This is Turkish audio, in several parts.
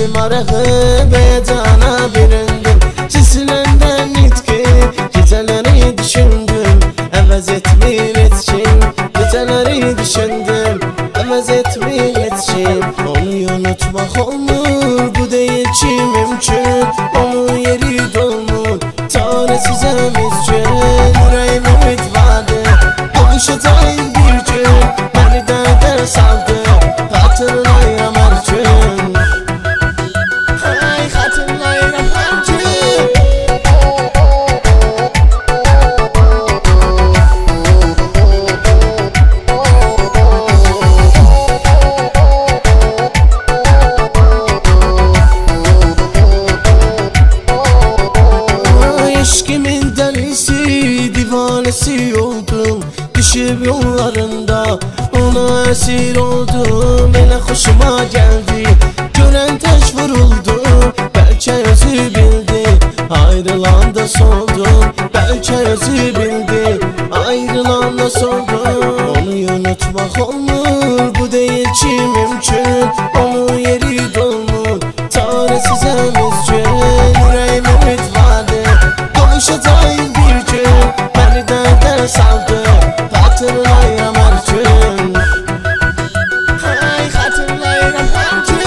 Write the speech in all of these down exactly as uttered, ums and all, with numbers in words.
marağı ve cana büründüm. Çizilenden nitki geceleri düşündüm, əvəz etmir etkim. Geceleri düşündüm, əvəz etmir etkim. Onu unutmak olmur, bu değil ki mümkün. Onun yeri dolmur, çaresiz emizcün. Yüreğime ümit vardı, kavuşacağım bir gün. Beni derde saldı, hatırlayam her gün. Ay hatırlayam her gün. Aşkımın delisi, divanesi oldum. Düşüp yollarında ona esir oldum. Elə hoşuma geldi, gören taş vuruldu. Belki özü bildi, ayrılan da soldum. Belki özü bildi, ayrılan da soldum. Onu unutmak olmur, bu değil ki mümkün. Onun yeri dolmur, çaresiz emizcün. Yüreğime ümit vardı, kavuşacağım bir gün. Beni derde saldı, hatırlayam her gün. Ay hatırlayam her gün.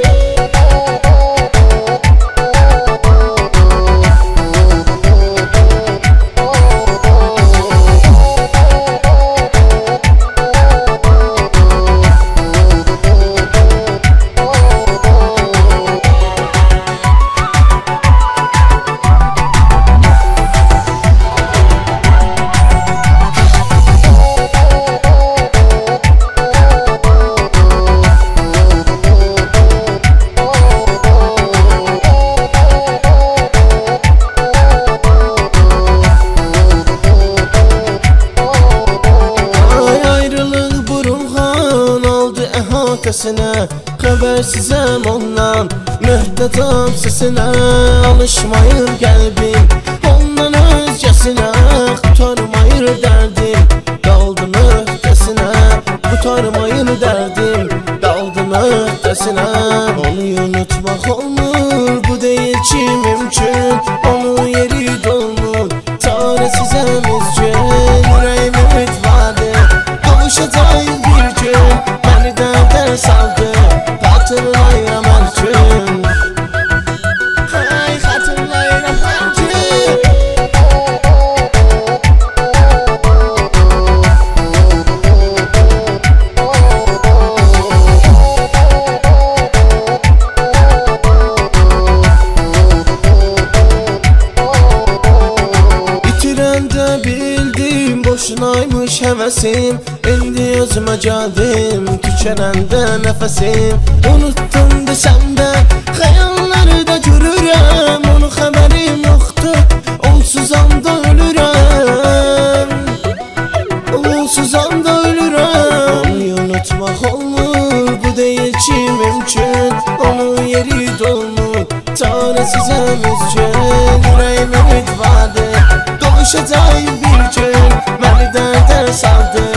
Xəbərsizəm ondan, möhtəcəm səsinə. Alışmayır qəlbim ondan özgəsinə. Qutarmayır dərdim, qaldım öhdəsinə. Qutarmayır dərdim, qaldım öhdəsinə. Onu unutmaq olmur, bu deyil ki mümkün. Onun yeri dolmur, çaresiz emizcün. Yüreğime ümit vardı, kavuşacağım bir gün. Beni dərdə saldı, hatırlayam her gün. Ay hatırlayam her gün. İtirəndə bildim, boşunaymış həvəsim. İndi özümə gəldim, tükənəndə nəfəsim. Unuttum desəm də, xəyallarda görürəm. Onun xəbərim yoxdur, onsuz anda ölürəm. Onsuz anda ölürəm. Onu unutmaq olmur, bu deyil ki mümkün. Onun yeri dolmur, çaresiz emizcün. Yüreğime ümit vardı, kavuşacağım bir gün. Beni dərdə saldı,